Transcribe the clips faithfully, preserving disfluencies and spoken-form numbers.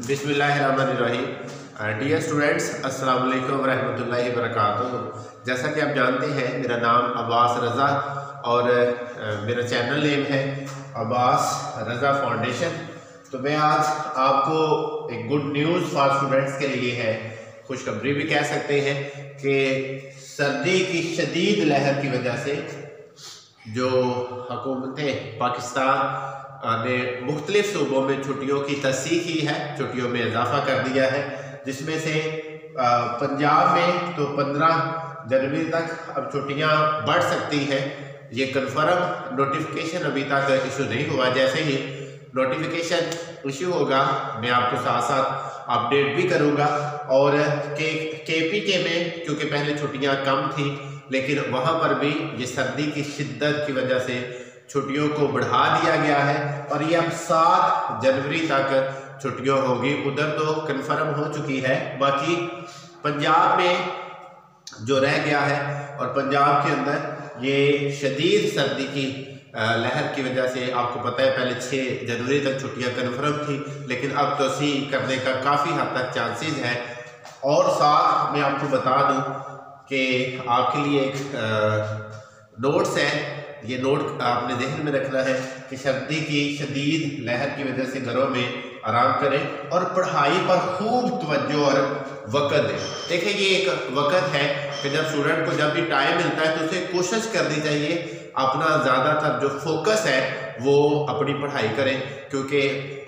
बिस्मिल्लाहिर्रहमानिर्रहीम। Dear students, अस्सलाम वालेकुम वरहमतुल्लाहि वबरकातुहू। जैसा कि आप जानते हैं, मेरा नाम अब्बास रज़ा और मेरा चैनल नेम है अब्बास रज़ा फाउंडेशन। तो मैं आज आपको एक गुड न्यूज़ फॉर स्टूडेंट्स के लिए है, खुशखबरी भी कह सकते हैं कि सर्दी की शदीद लहर की वजह से जो हुकूमत पाकिस्तान ने मुख्तलिफ सूबों में छुट्टियों की तस्सीह की है, छुट्टियों में इजाफा कर दिया है, जिसमें से पंजाब में तो पंद्रह जनवरी तक अब छुट्टियां बढ़ सकती हैं। ये कन्फर्म नोटिफिकेशन अभी तक इशू नहीं हुआ। जैसे ही नोटिफिकेशन इशू होगा मैं आपको साथ साथ अपडेट भी करूंगा। और के के पी के में क्योंकि पहले छुट्टियां कम थी, लेकिन वहां पर भी ये सर्दी की शिद्दत की वजह से छुट्टियों को बढ़ा दिया गया है और ये अब सात जनवरी तक छुट्टियां होगी। उधर तो कन्फर्म हो चुकी है, बाकी पंजाब में जो रह गया है और पंजाब के अंदर ये शदीद सर्दी की लहर की वजह से आपको पता है पहले छः जनवरी तक छुट्टियां कन्फर्म थी, लेकिन अब तोसी करने का काफ़ी हद तक चांसेस है। और साथ मैं आपको बता दूं कि आपके लिए एक नोट्स है, ये नोट आपने ध्यान में रखना है कि सर्दी की शदीद लहर की वजह से घरों में आराम करें और पढ़ाई पर खूब तवज्जो और वक़्त दें। देखिए, ये एक वक़्त है कि जब स्टूडेंट को जब भी टाइम मिलता है तो उसे कोशिश करनी चाहिए अपना ज़्यादातर जो फोकस है वो अपनी पढ़ाई करें, क्योंकि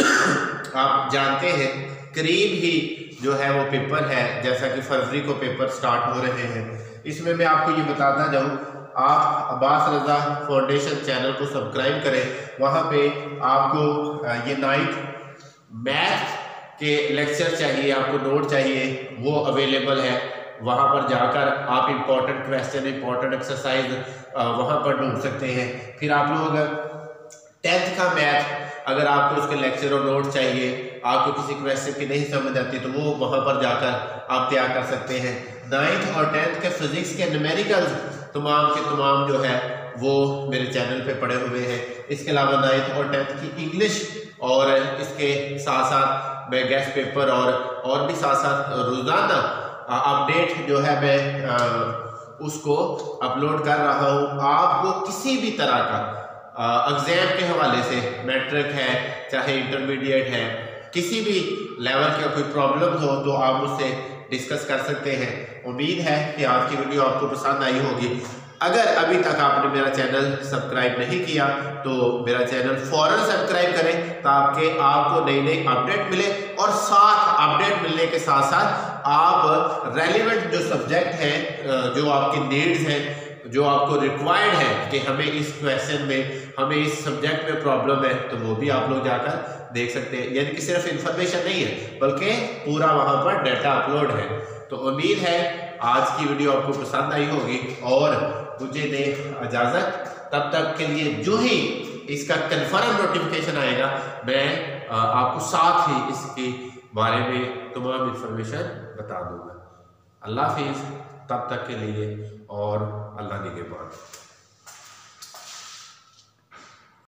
आप जानते हैं करीब ही जो है वो पेपर है, जैसा कि फरवरी को पेपर स्टार्ट हो रहे हैं। इसमें मैं आपको ये बताता जाऊँ, आप अब्बास रज़ा फाउंडेशन चैनल को सब्सक्राइब करें। वहाँ पे आपको ये नाइट मैथ के लेक्चर चाहिए, आपको नोट चाहिए, वो अवेलेबल है। वहाँ पर जाकर आप इम्पोर्टेंट क्वेश्चन, इम्पोर्टेंट एक्सरसाइज वहाँ पर ढूंढ सकते हैं। फिर आप लोग टेंथ का मैथ, अगर आपको उसके लेक्चर और नोट चाहिए, आपको किसी क्वेश्चन की नहीं समझ आती तो वो वहाँ पर जाकर आप तैयार कर सकते हैं। नाइन्थ और टेंथ के फिजिक्स के न्यूमेरिकल्स तमाम के तमाम जो है वो मेरे चैनल पे पड़े हुए हैं। इसके अलावा नाइन्थ और टेंथ की इंग्लिश और इसके साथ साथ मैं गेस्ट पेपर और और भी साथ साथ रोज़ाना अपडेट जो है मैं आ, उसको अपलोड कर रहा हूँ। आपको किसी भी तरह का एग्ज़ाम के हवाले से, मैट्रिक है चाहे इंटरमीडिएट है, किसी भी लेवल का कोई प्रॉब्लम हो तो आप मुझसे डिस्कस कर सकते हैं। उम्मीद है कि आज की वीडियो आपको पसंद आई होगी। अगर अभी तक आपने मेरा चैनल सब्सक्राइब नहीं किया तो मेरा चैनल फौरन सब्सक्राइब करें ताकि आपको नई नई अपडेट मिले, और साथ अपडेट मिलने के साथ साथ आप रेलिवेंट जो सब्जेक्ट हैं, जो आपकी नीड्स हैं, जो आपको रिक्वायर्ड है कि हमें इस क्वेश्चन में, हमें इस सब्जेक्ट में प्रॉब्लम है, तो वो भी आप लोग जाकर देख सकते हैं। यानी कि सिर्फ इंफॉर्मेशन नहीं है बल्कि पूरा वहां पर डाटा अपलोड है। तो उम्मीद है आज की वीडियो आपको पसंद आई होगी और मुझे दे इजाजत। तब तक के लिए जो ही इसका कन्फर्म नोटिफिकेशन आएगा मैं आपको साथ ही इसके बारे में तमाम इंफॉर्मेशन बता दूंगा। अल्लाह हाफिज़, तब तक के लिए और अल्लाह निगहबान।